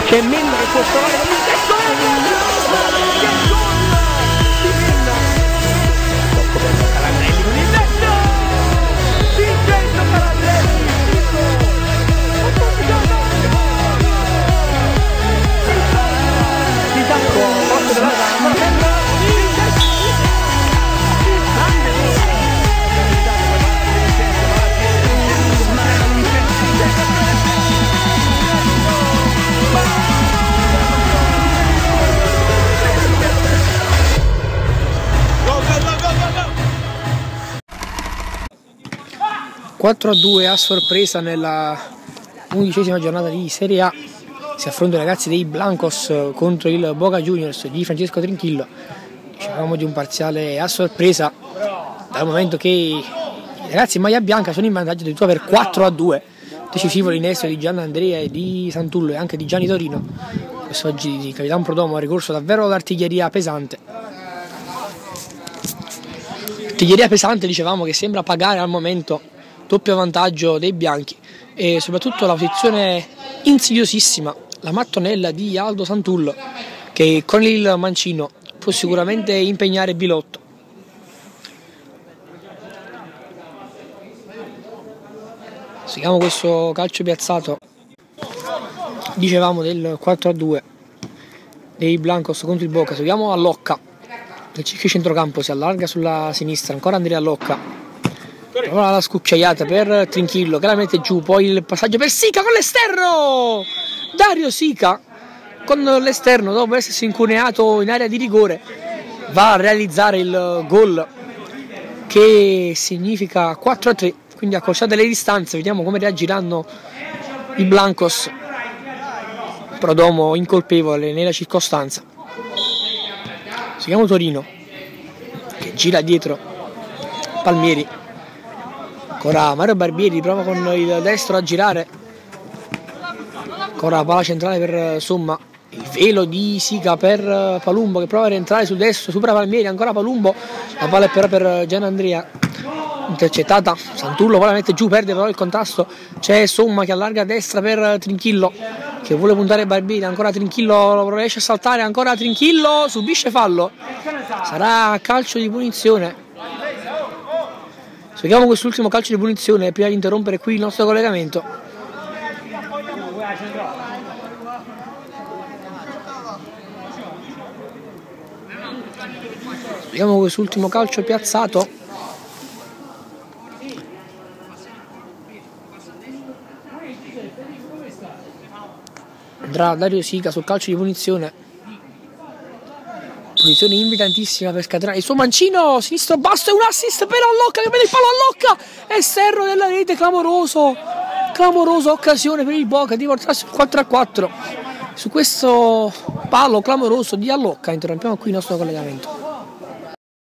C'è Minna che può trovare con il testo che gol di Minna, tocco per Calandrelli con il testo, Vincenzo Calandrelli, di tacco forte della gamba, Quattro a 2 a sorpresa nella 11ª giornata di Serie A. Si affrontano i ragazzi dei Blancos contro il Boca Juniors di Francesco Trinchillo. Dicevamo di un parziale a sorpresa dal momento che i ragazzi in maglia bianca sono in vantaggio addirittura per 4 a 2. Decisivo l'innesto di Gian Andrea e di Santullo e anche di Gianni Torino. Quest'oggi di Capitan Prodomo ha ricorso davvero all'artiglieria pesante. Artiglieria pesante, dicevamo, che sembra pagare al momento doppio vantaggio dei bianchi e soprattutto la posizione insidiosissima, la mattonella di Aldo Santullo, che con il mancino può sicuramente impegnare Bilotto. Seguiamo questo calcio piazzato, dicevamo, del 4 a 2 dei Blancos contro il Boca. Seguiamo a Locca, il centrocampo si allarga sulla sinistra, ancora Andrea Locca. Ora la scucciaiata per Trinchillo che la mette giù, poi il passaggio per Sica con l'esterno. Dario Sica con l'esterno, dopo essersi incuneato in area di rigore, va a realizzare il gol che significa 4 a 3, quindi accorciate le distanze. Vediamo come reagiranno i Blancos. Prodomo incolpevole nella circostanza. Seguiamo Torino che gira dietro Palmieri. Ancora Mario Barbieri prova con il destro a girare, ancora palla centrale per Somma, il velo di Sica per Palumbo che prova a rientrare sul destro, supera Palmieri, ancora Palumbo, la palla è però per Gian Andrea, intercettata, Santullo poi la mette giù, perde però il contrasto, c'è Somma che allarga a destra per Trinchillo che vuole puntare Barbieri, ancora Trinchillo riesce a saltare, ancora Trinchillo subisce fallo, sarà calcio di punizione. Seguiamo quest'ultimo calcio di punizione prima di interrompere qui il nostro collegamento. Seguiamo quest'ultimo calcio piazzato. Andrà Dario Sica sul calcio di punizione. Posizione invitantissima per scatenare il suo mancino, sinistro basso e un assist per Allocca che mette il palo a Allocca, esterno della rete, clamorosa occasione per il Boca di portarsi il 4 a 4. Su questo palo clamoroso di Allocca interrompiamo qui il nostro collegamento.